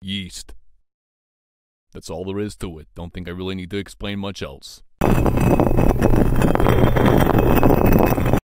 Yeast. That's all there is to it. Don't think I really need to explain much else.